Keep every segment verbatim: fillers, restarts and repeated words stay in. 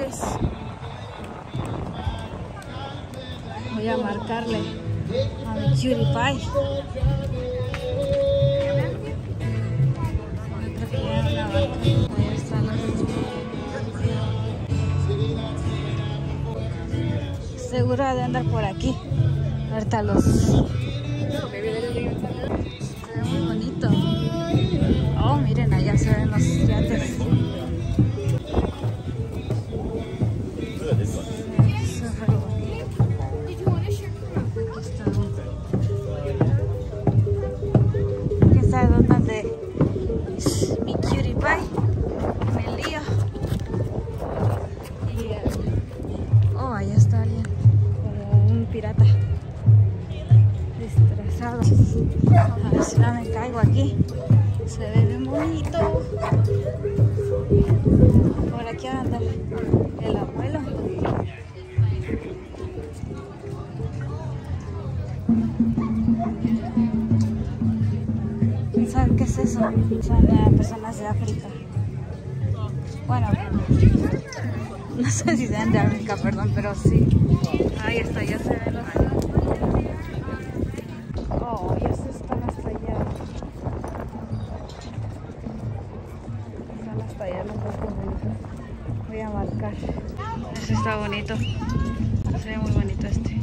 yates. Voy a marcarle a mi cutie pie. Otro que ya en la barca. Ahí están los... Seguro ha de andar por aquí. Ahorita los... Se ve muy bonito. Oh, miren, allá se ven los yates. Mi cutie pie, me lío. Y, uh, oh, allá está alguien, como un pirata disfrazado. A ver si no me caigo aquí. Se ve bien bonito. Por aquí anda el abuelo. ¿Saben qué es eso? Son uh, personas de África. Bueno, no sé si sean de África, perdón, pero sí. Ahí está, ya se ven los... Oh, ya se están hasta allá. Están hasta allá los barcos. Voy a marcar. Este está bonito. Se ve muy bonito este.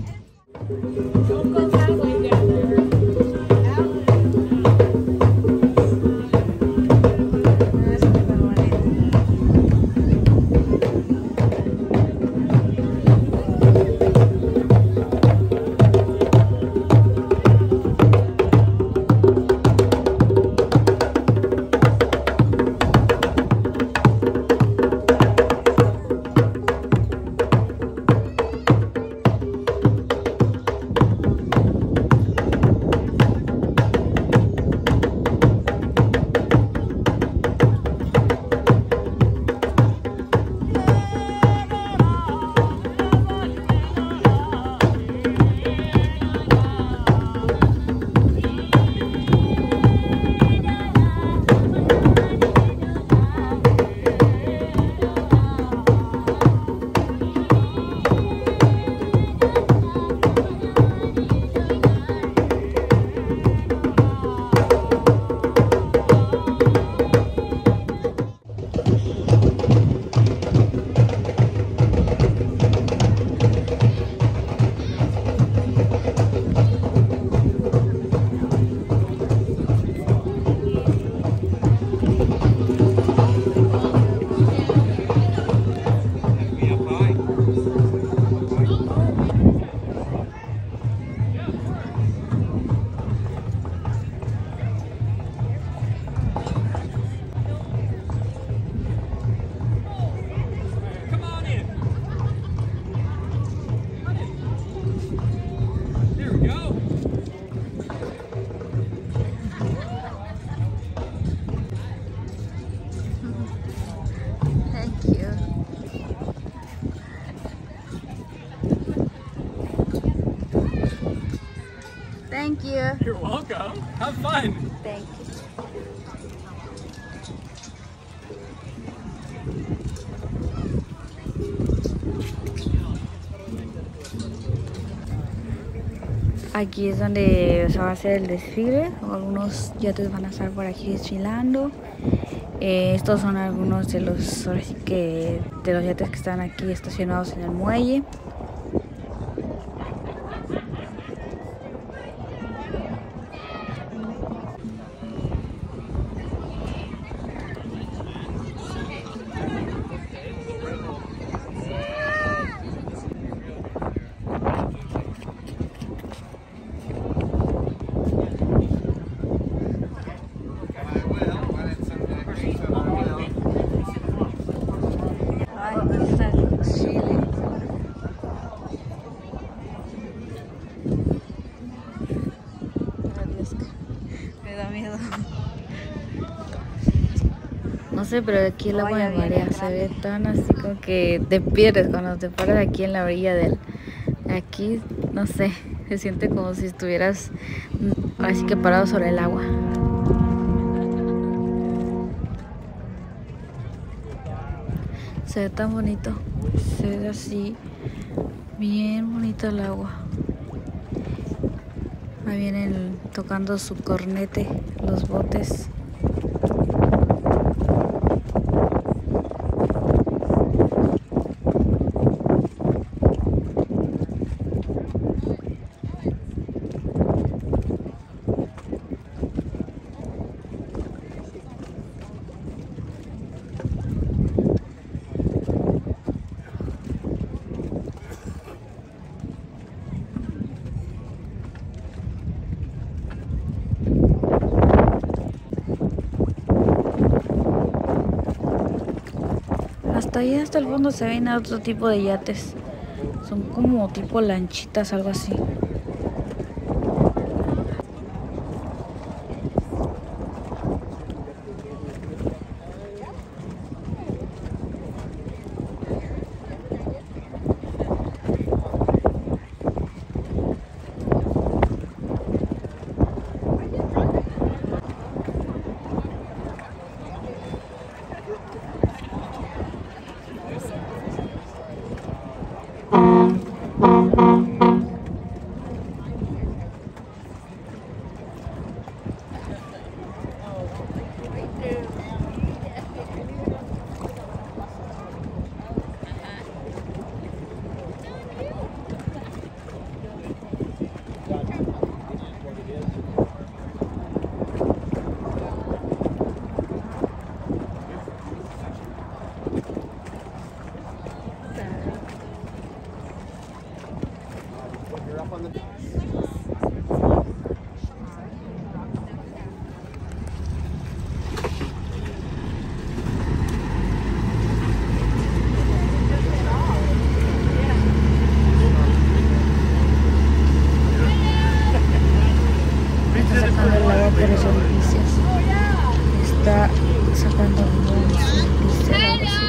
Thank you. You're welcome. Have fun. Thank you. Aquí es donde se va a hacer el desfile. Algunos yates van a estar por aquí desfilando. Eh, estos son algunos de los, ahora sí que, de los yates que están aquí estacionados en el muelle. No sé, pero aquí el agua de marea se ve tan así como que te pierdes cuando te paras aquí en la orilla del... Aquí, no sé, se siente como si estuvieras así que parado sobre el agua. Se ve tan bonito. Se ve así, bien bonita el agua. Ahí vienen tocando su cornete los botes. Hasta allá, hasta el fondo, se ven otro tipo de yates. Son como tipo lanchitas, algo así. Está sacando el agua por los orificios. Está sacando los orificios. Algo así.